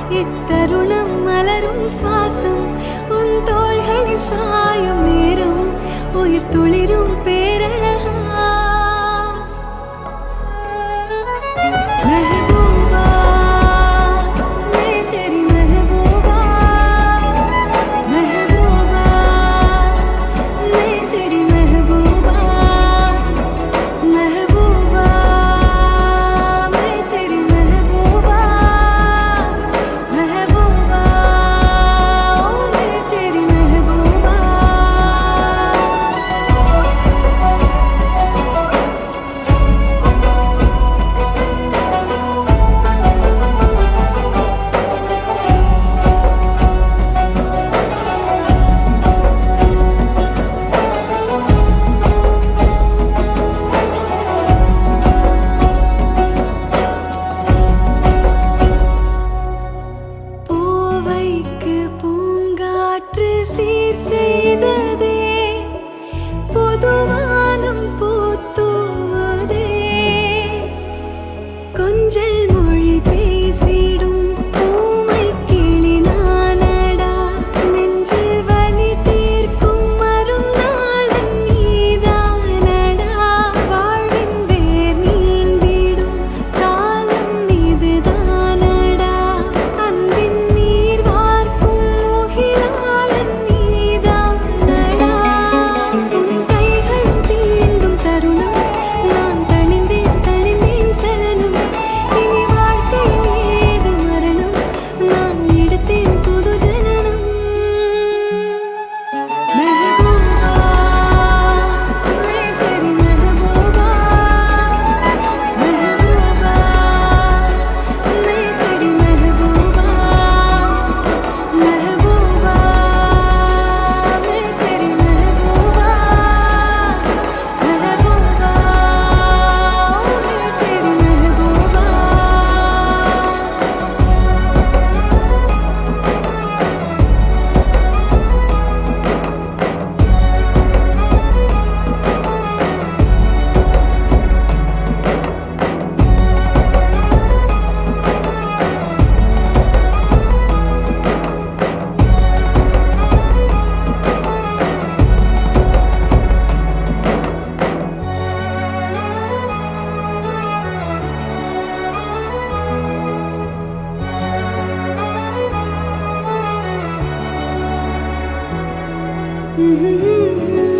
இத்தருணம் மலரும் சுவாசம் உன் தோள்களில் சாயும் நேரம் உயிர் துளிரும் பேரழகா महबूबा मैं तेरी महबूबा महबूबा मैं तेरी महबूबा महबूबा मैं तेरी महबूबा महबूबा मैं तेरी महबूबा பூவைக்கு பூங்காற்று சீர் செய்ததே பொதுவானம் பூத்துவதே கொஞ்சல் மொழி பேசிடும் பூமை கிளி நானடா நெஞ்சில் வலி தீர்க்கும் மருந்தாளன் நீதானடா வாழ்வின் வேர் நீண்டிடும் காலம் இதுதானடா அன்பின் நீர் வார்க்கும் முகிலாளன் நீதானடா உன் கைகளும் தீண்டும் தருணம் நான் தணிந்தேன் சலனம் இனி வாழ்க்கையில் ஏது மரணம் நான் எடுத்தேன் புது ஜனனம் महबूबा मैं तेरी महबूबा महबूबा मैं तेरी महबूबा महबूबा मैं तेरी महबूबा महबूबा मैं तेरी महबूबा Mm-hmm.